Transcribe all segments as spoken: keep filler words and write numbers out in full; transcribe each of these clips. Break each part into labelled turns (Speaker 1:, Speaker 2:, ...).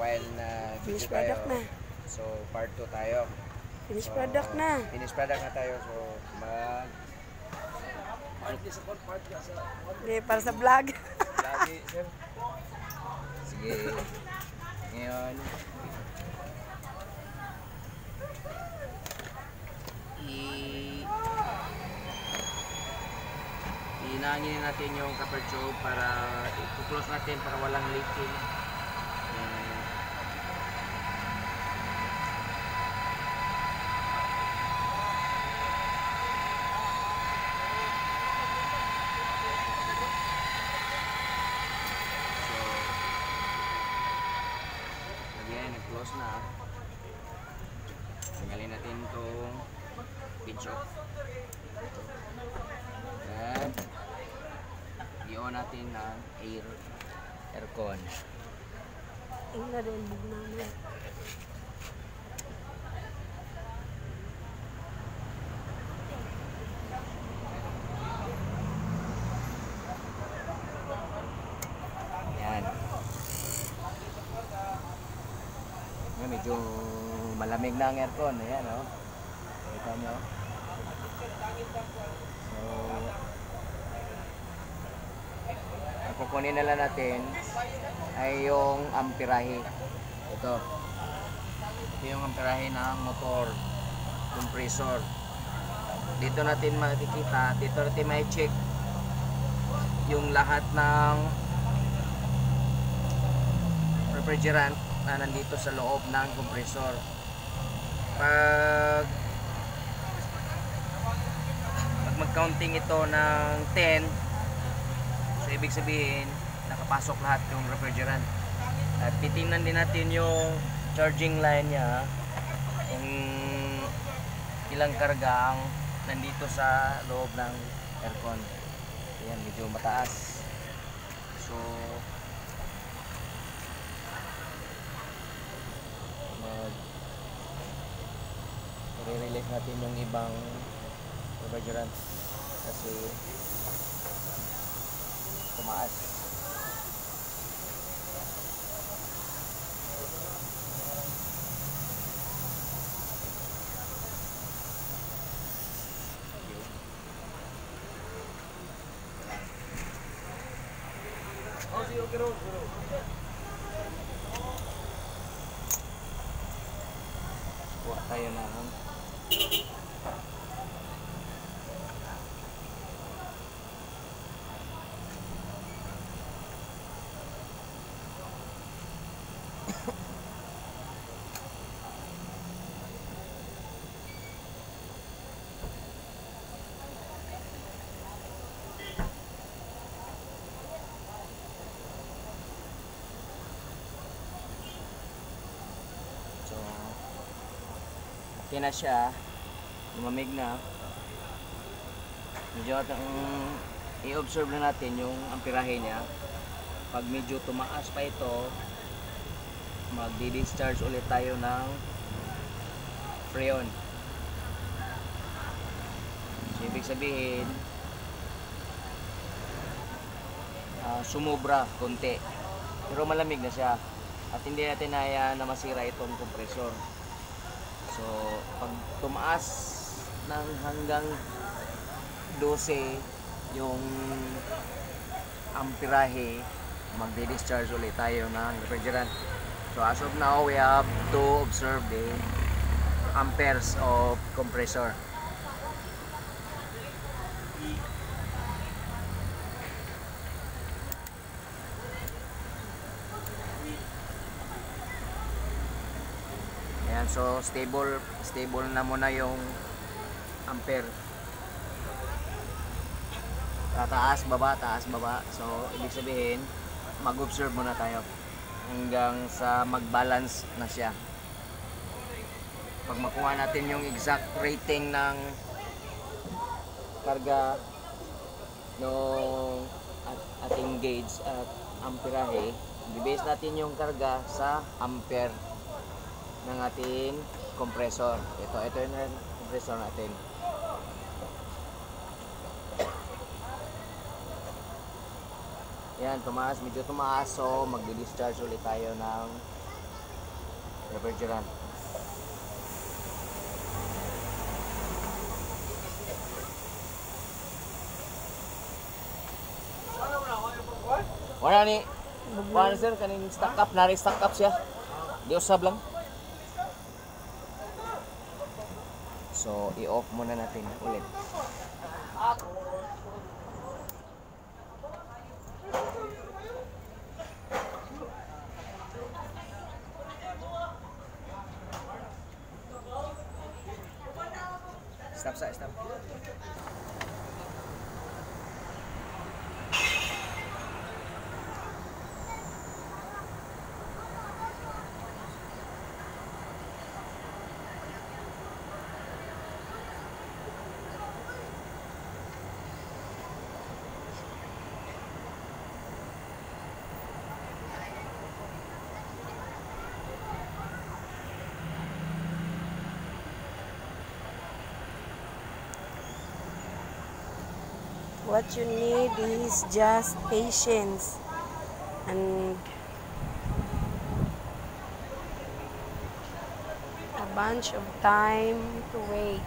Speaker 1: while na video
Speaker 2: Finished
Speaker 1: tayo.
Speaker 2: product na.
Speaker 1: So part two tayo.
Speaker 2: Finished
Speaker 1: So,
Speaker 2: product na.
Speaker 1: Finished product na tayo. So mag
Speaker 2: Okay, para sa vlog.
Speaker 1: lagi sir. Sige. Ngayon i Inangin natin yung copper tube para i-close natin para walang leaking. Ayan. So, again, nag-close na. Tanggalin natin itong pinch off. At i-on natin ang air aircon.
Speaker 2: Ang na rin, bug namin.
Speaker 1: Yan. Yan, medyo malamig na ang aircon. Ayan, oh. Kita nyo. So, ang kukunin na lang natin ay yung amperahe. Ito. Ito yung amperahe ng motor compressor. Dito natin makikita, dito natin may check yung lahat ng refrigerant na nandito sa loob ng compressor. Pag pag mag-counting ito ng ten, so ibig sabihin nakapasok lahat yung refrigerant. At titingnan din natin yung charging line niya, kung ilang karga ang nandito sa loob ng aircon. Ayan, medyo mataas. So mag i-release natin yung ibang refrigerant kasi tumaas. Kuha tayo na so okay na siya, lumamig na. Medyo atang i-observe na natin yung amperahe niya. Pag medyo tumaas pa ito, magdi-discharge ulit tayo ng freon. So ibig sabihin uh, sumobra konti, pero malamig na siya at hindi natin hayaan na masira itong compressor. So pag tumaas ng hanggang twelve yung amperahe, magdi-discharge ulit tayo ng refrigerant. So as of now, we have to observe the amperes of compressor. Ayan, so stable stable na muna yung ampere. Taas, baba, taas, baba. So ibig sabihin, mag-observe muna tayo hanggang sa mag-balance na siya. Pag makuha natin yung exact rating ng karga ng ating gauge at amperahe, i-base natin yung karga sa ampere ng ating compressor. Ito, ito yung compressor natin. Yan, tumaas, medyo tumaas, so magdi-discharge ulit tayo ng refrigerant. Wala ni, wala sir, kanin stock up, nari stock up siya. Di usab lang. So, i-off muna natin ulit. Stop sa, stop.
Speaker 2: What you need is just patience and a bunch of time to wait.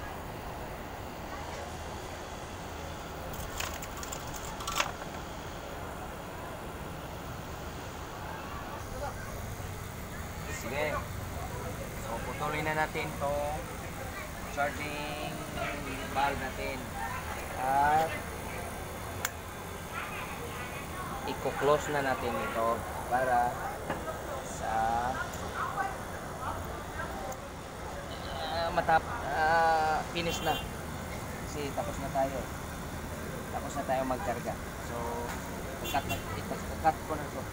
Speaker 1: Sige. So, putulin na natin itong charging bulb natin. At i-close na natin ito para sa uh, matap uh, finish na. Kasi tapos na tayo. Tapos na tayo magkarga. So, i-cut na, i-cut ko na ito.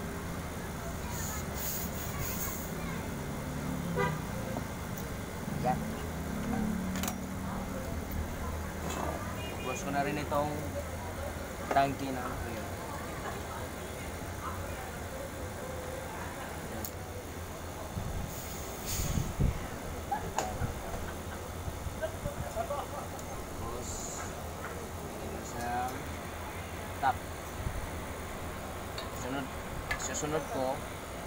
Speaker 1: Yan. Close ko na rin itong tangki na ano yun. Tapos ilagay sa top. Sunod, susunod ko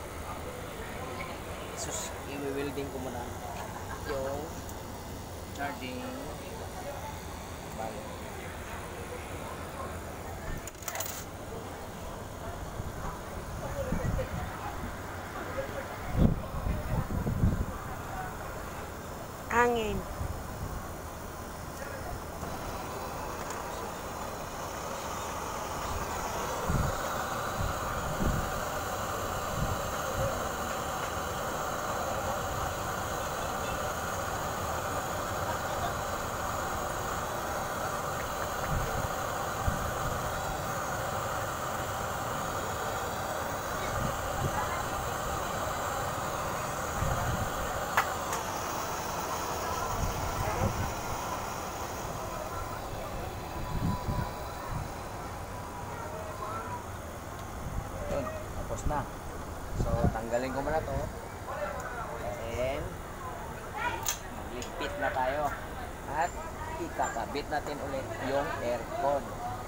Speaker 1: sus i-welding ko muna yung charging bulb.
Speaker 2: Hangin.
Speaker 1: Yun, tapos na. So, tanggalin ko muna to. And magligpit na tayo. At ikakabit natin ulit yung aircon.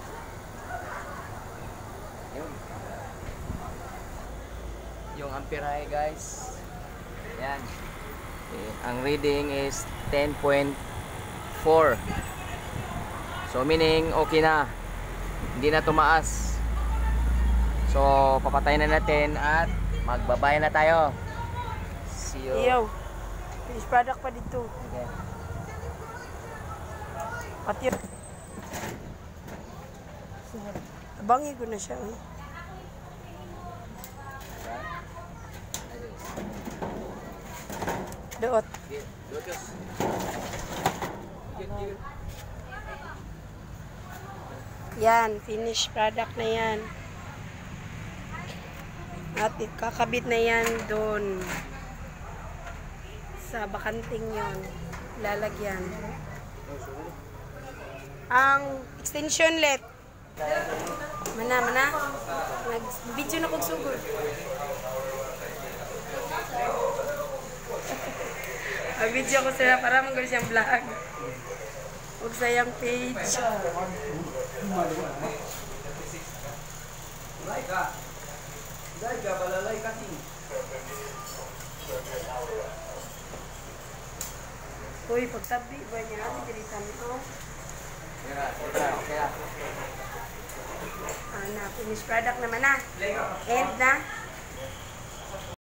Speaker 1: Yun. Yung amperahe guys. Yan. Okay. Ang reading is ten point four. So, meaning okay na. Hindi na tumaas. So, papatay na natin at magbabay na tayo. See you.
Speaker 2: Yo. Finish product pa dito.
Speaker 1: Okay.
Speaker 2: Pati yun. Abangi ko na siya. Eh. Doot. Yan. Finish product na yan. At kakabit na yan doon sa bakanting yon, lalagyan ang extension let mana mana nag video na kog sugod ang video ko sila para manggal siyang vlog huwag sayang page Like ka, balalay kasi. Uy, pagtabi ba niya natin dito mo? Ah, na finish product naman na. End na.